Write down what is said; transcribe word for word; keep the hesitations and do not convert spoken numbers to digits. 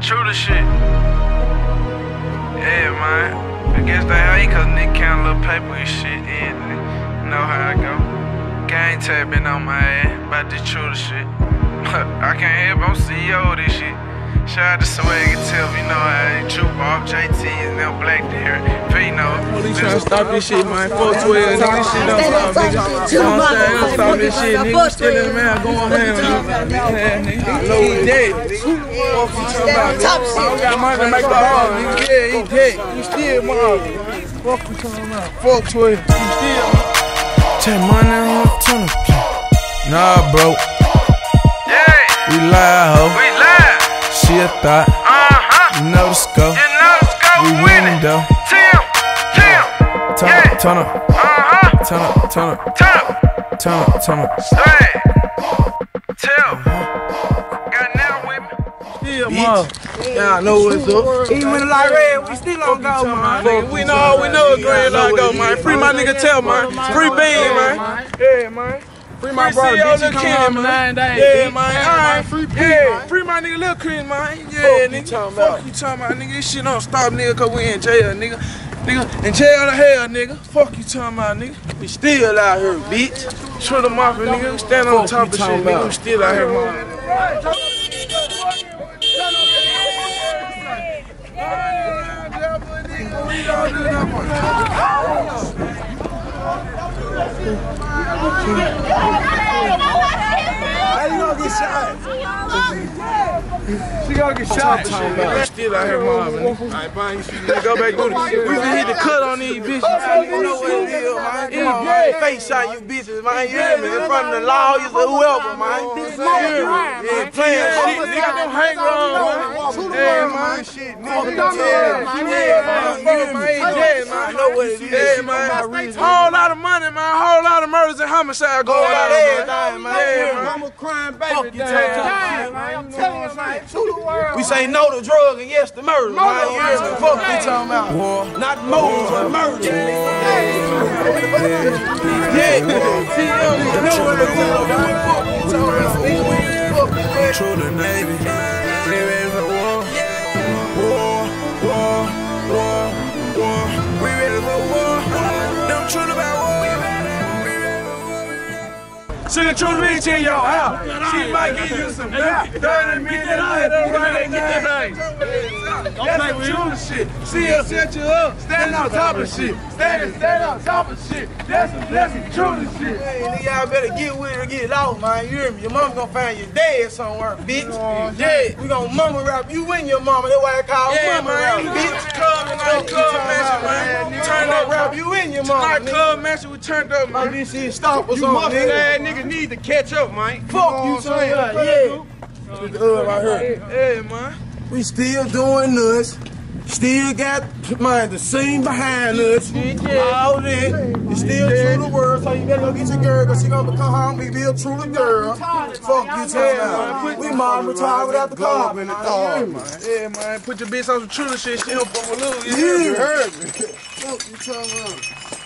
True to shit. Yeah, man. I guess they hate cause nigga count a little paper and shit. Yeah, you know how I go. Gang tab been on my ass about this true to shit. I can't help, I'm C E O of this shit. Shout out to Swag and Tell me, you know how True Bob, J T, and them Black there. Pino. Police trying to stop this shit, man. four twelve, nigga. This shit don't stop, nigga. You know what I'm saying? Don't stop this shit, nigga. Still in the man, going ham, nigga. He dead. Fuck you talking about, nigga. I got money to make the hard, nigga. Yeah, he dead. You still mom. Fuck you talking about. four twelve. You still. Take money on the tunnel. Nah, bro. Yeah. We lie, ho. We lie. She a thought, uh-huh. You know the scope. You know the scope. We winning though. Tim, Tim, turn yeah. up, turn up, uh-huh. Turn up, turn up, turn up, turn up, turn up. Straight. Tell. Got now with me. Still, mom. Y'all know what's up. Even when the light red, we still on go, man. We know, we know it's green light go, man. Free my nigga Tell, man. Free Bean, man. Yeah, man. Free my brother, bitch, you come on nine days. Yeah, man. Alright, free P, yeah. Free my nigga Lil Chris, man. Yeah, nigga. Fuck you talking about, nigga. This shit don't stop, nigga, cause we in jail, nigga. Nigga, in jail to hell, nigga. Fuck you talking about, nigga. We still out here, bitch. True the mafia, nigga. We stand on top of shit, nigga. We still out here, man. How you gonna get shot? She gonna get shot. Still out here, mom. Alright, bye. Go back through the. We been hit the cut on these bitches. You know what it is, man. Come on, man. Face shot you bitches, man. You hear me? In front of the lawyers or whoever, man. Yeah, playing shit, nigga. Don't hang around, man. Yeah, man. Shit, nigga. Yeah, man. I know what it is. Yeah, man. Whole lot of money, man. Whole lot of murders and homicide going on, man. Yeah, I'm a crying baby. We say no to drug and yes to murder. Man, fuck we talking about. War. Not more, but murder. Yeah. True to Navy. We ready for war. War, war, war, war. We ready for war. Don't true about war. Sing True to me to your house. She might give you some thirty minutes later, right? Get that thing. Don't play with you shit. She'll set you up. Stand on top of shit. Stand, stand on top of shit. That's some, that's some true to shit. Hey, y'all better get with it or get lost, man. You hear me? Your mama gonna find you dead somewhere, bitch. Oh, dead. We gonna mama rap you and your mama. That's why I call yeah, mama man. Rap, bitch. Club tonight, club match, man. Turn up rap you and your mama. Tonight, club match, we turned up, man. This shit stop us on, nigga. Nigga need to catch up, man. Fuck you, son. Yeah. This hood right here. Hey, man. We still doing nuts. Still got, man, the scene behind us. All that. It's still true to word, so you better go get your girl, cause she gonna come home and be a true to girl. Fuck you, talking about. We mom retired without the car. Yeah, man. Put your bitch on some true shit. She don't fuck with Lou. You heard me. Fuck you, talking about.